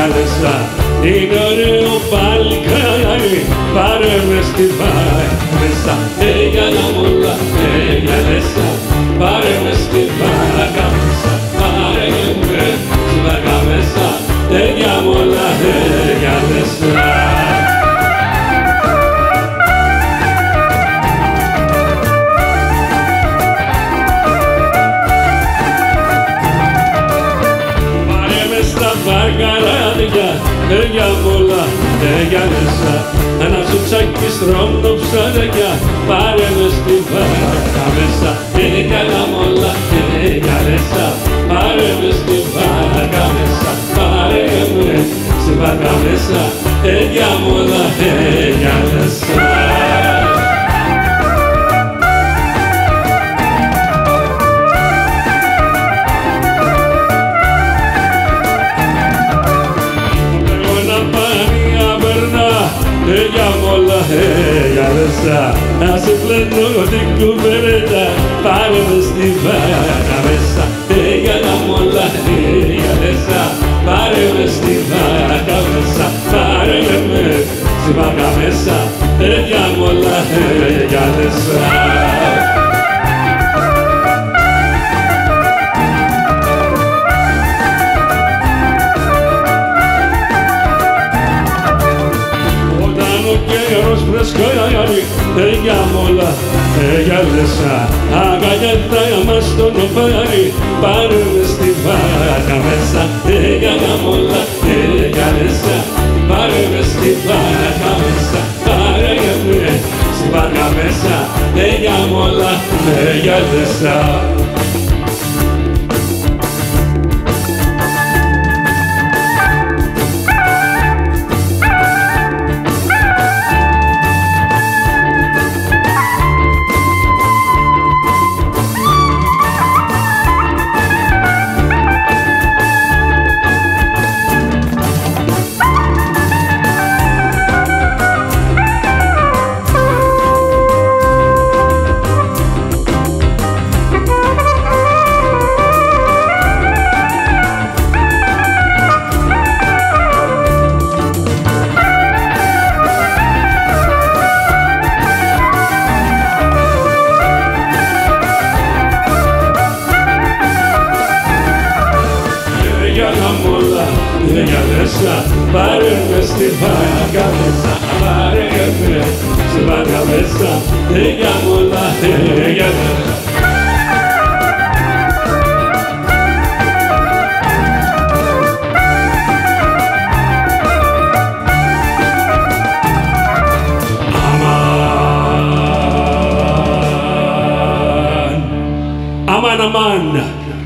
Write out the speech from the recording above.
έγια λέσα. Είναι ωραίο παλικάρι, πάρε με στη βάρκα. Έγια μόλα, έγια λέσα, πάρε με στη βάρκα μέσα. Πάρε με στη βάρκα μέσα, έγια μόλα, έγια λέσα. Εγια μόλα, έγια λέσα, ένα σουτσάκι στρώμνο ψαράκια, πάρε με στη βάρκα μέσα. Εγια μόλα, έγια λέσα, πάρε με στη βάρκα μέσα. Πάρε με στη βάρκα μέσα, έγια μόλα, έγια λέσα. Εγια μόλα, έγια λέσα, να σε πλένω την κουβερέτα, πάρε με στη βάρκα μέσα. Εγια μόλα, έγια λέσα, πάρε με στη βάρκα μέσα. Πάρε με στη βάρκα μέσα, εγια μόλα, έγια λέσα. Εγια μόλα, έγια λέσα, αγκαλιάτα μας τον πάρει, πάρε με στη βάρκα μέσα. Εγια μόλα, έγια λέσα, πάρε με στη βάρκα μέσα. Πάρε με στη βάρκα μέσα, εγια μόλα, έγια λέσα. Πάρε με στη βάρκα μέσα, πάρε με στη βάρκα μέσα. Εγια μόλα, έγια λέσα. Αμάν, αμάν, αμάν.